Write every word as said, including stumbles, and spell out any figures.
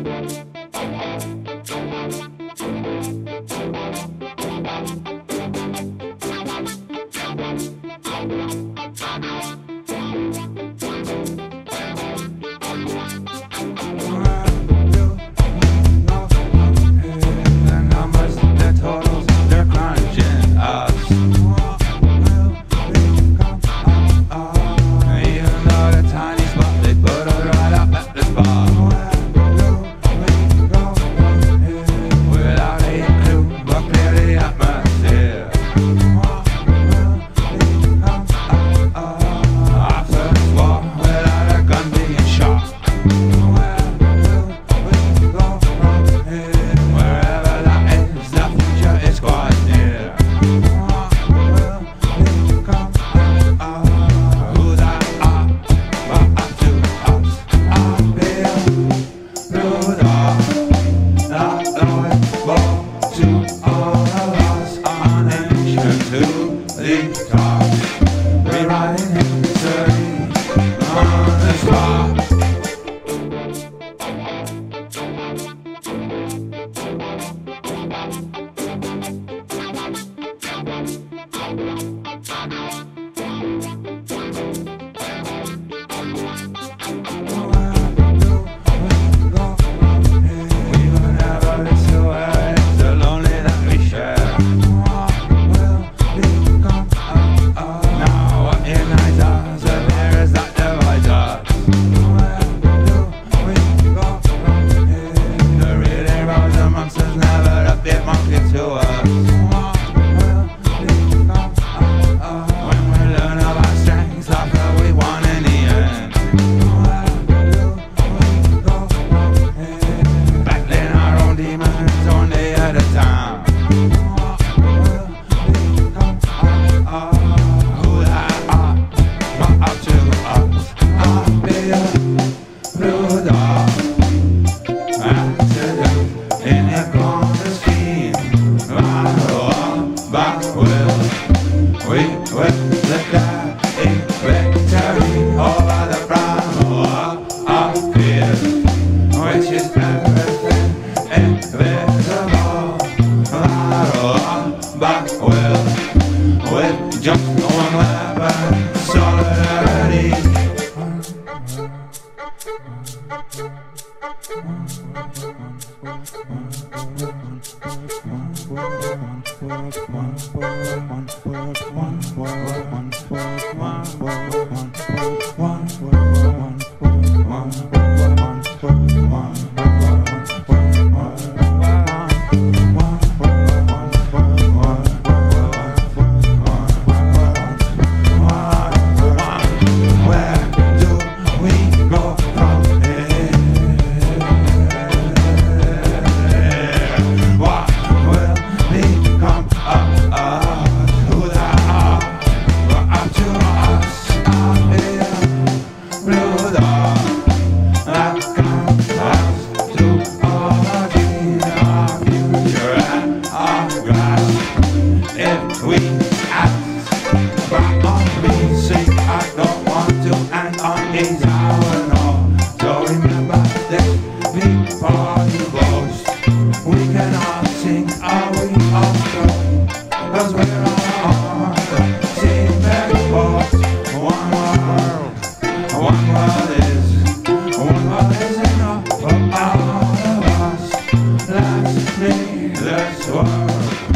Rewriting history on the spot. We will look at a victory over the problem of fear, which is everything invisible. But will with just one weapon, solidarity. If we ask about our music, I don't want to end on each hour, no. So remember this before you boast. We cannot sing, are we also? Cause we're all on the same boat. One world, one world is, one world is enough for all of us. Let's leave this world.